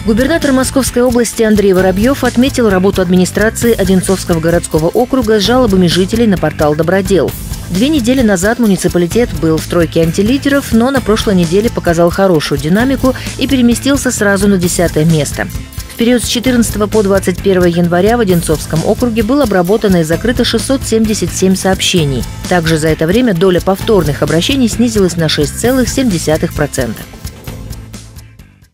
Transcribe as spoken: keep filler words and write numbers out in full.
Губернатор Московской области Андрей Воробьев отметил работу администрации Одинцовского городского округа с жалобами жителей на портал «Добродел». Две недели назад муниципалитет был в тройке антилидеров, но на прошлой неделе показал хорошую динамику и переместился сразу на десятое место. В период с четырнадцатого по двадцать первое января в Одинцовском округе было обработано и закрыто шестьсот семьдесят семь сообщений. Также за это время доля повторных обращений снизилась на шесть целых семь десятых процента.